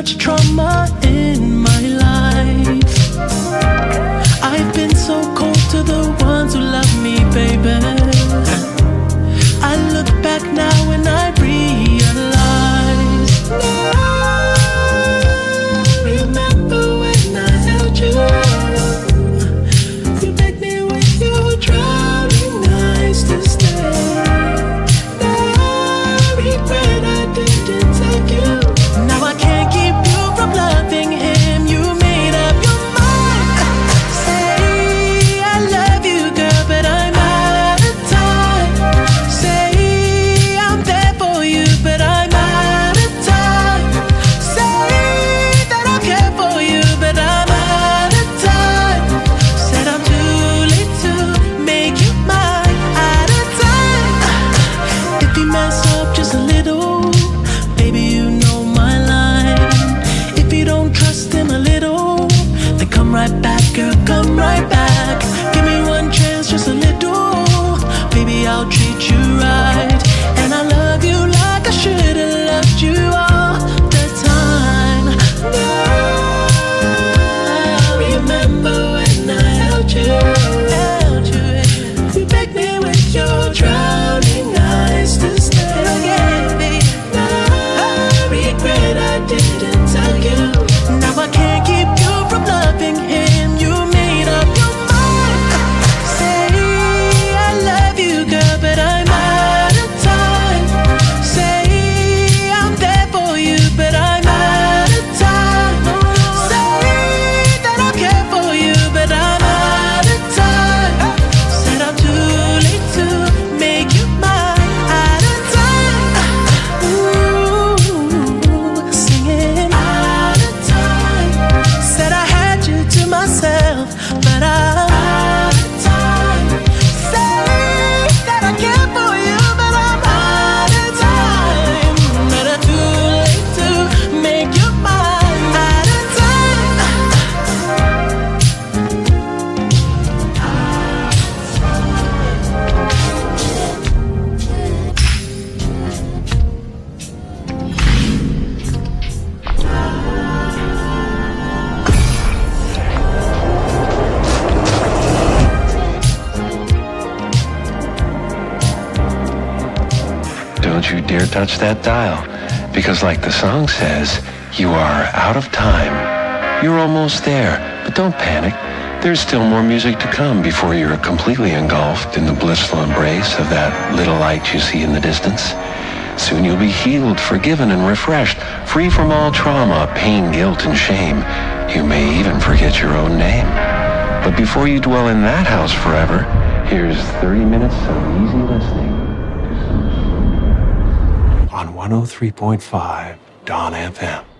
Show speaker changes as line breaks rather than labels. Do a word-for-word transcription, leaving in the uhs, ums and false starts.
much trauma in my life. I've been so cold to the ones who love me, baby. I look back now and I realize, I remember when I held you. You begged me with your drowning eyes to stay. Now I regret I didn't take you. Now I can't keep you from loving him. You made up your mind. Say I love you, girl, but I'm out of time. Say I'm there for you, but I'm out of time. Say that I care for you, but I'm out of time. Said I'm too late to make you mine. Out of time. If you mess up just a little, baby, you know my line. If you don't trust him a little, then come right back, girl, come right back. Give me one chance, just a little. Baby, I'll treat you right. And I love you like I should've loved you all the time. Now I remember when I held you. Held you. You begged me with your drowning eyes to stay. Now I regret I didn't tell you. Now I can't keep you from loving him. You made up your mind. Say I love you, girl, but I'm out of time. Say I'm there for you, but I'm out of time. Say that I care for you, but I'm out of time. Said I'm too late to make you mine. Out of time. Ooh, singing out of time. Said I had you to myself, but I'm out of time. Say that I care for you, but I'm out of time. But I'm too late to make you mine. Out of time.
Don't you dare touch that dial, because like the song says, you are out of time. You're almost there, but don't panic. There's still more music to come before you're completely engulfed in the blissful embrace of that little light you see in the distance. Soon you'll be healed, forgiven, and refreshed, free from all trauma, pain, guilt, and shame. You may even forget your own name. But before you dwell in that house forever, here's thirty minutes of easy listening on one oh three point five Dawn F M.